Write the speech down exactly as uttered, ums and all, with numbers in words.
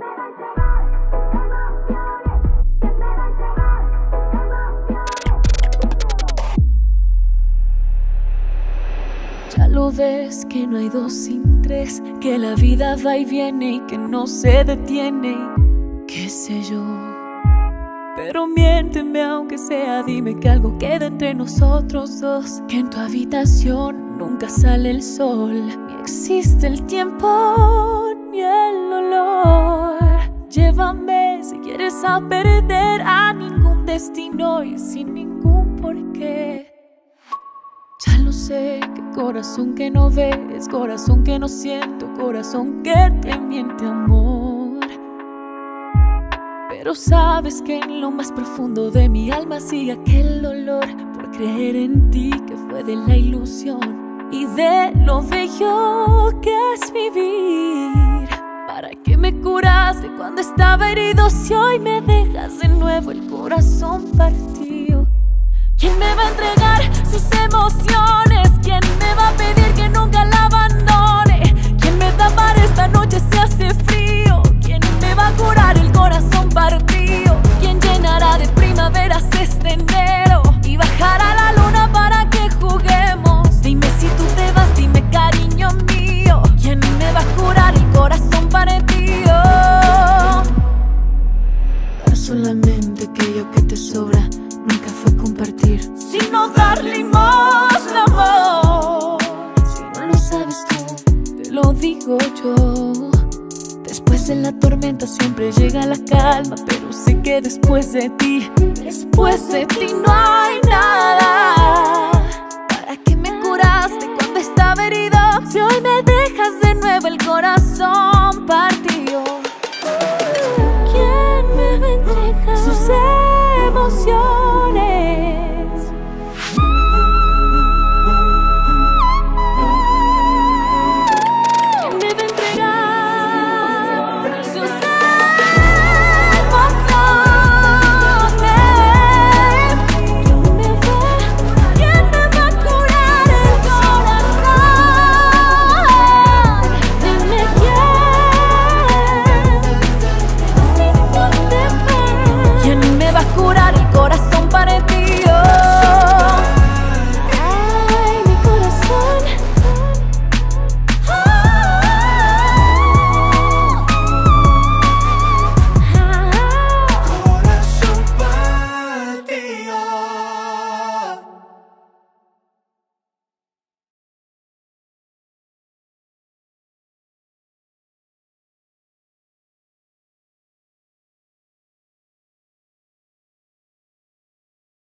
Ya lo ves que no hay dos sin tres, que la vida va y viene y que no se detiene, qué sé yo. Pero miénteme aunque sea, dime que algo queda entre nosotros dos, que en tu habitación nunca sale el sol, ni existe el tiempo ni el olor. Llévame si quieres a perder a ningún destino y sin ningún porqué. Ya lo sé, que corazón que no ves, corazón que no siento, corazón que te miente, amor. Pero sabes que en lo más profundo de mi alma sigue aquel dolor por creer en ti, que fue de la ilusión y de lo bello que es vivir. ¿Para qué me curaste cuando estaba herido si hoy me dejas de nuevo el corazón partido? ¿Quién me va a entregar sus emociones? ¿Quién me va a pedir que nunca la abandone? ¿Quién me tapará esta noche si hace frío? ¿Quién me va a curar el corazón partido? ¿Quién llenará de primaveras este enero y bajará la luna para que juguemos? Dime si tú te vas, dime cariño mío, ¿quién me va a curar el corazón partido? Dar solamente aquello que te sobra nunca fue compartir, sino dar limosna, amor. Si no lo sabes tú, te lo digo yo. Después de la tormenta siempre llega la calma, pero sé que después de ti, después de ti no hay nada. ¿Para qué me curaste cuando estaba herido si hoy me dejas de nuevo el corazón?